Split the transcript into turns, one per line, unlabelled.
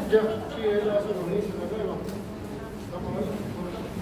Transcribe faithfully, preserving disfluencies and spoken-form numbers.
Ya, sí, él hace lo mismo, ¿no? Vamos a ver.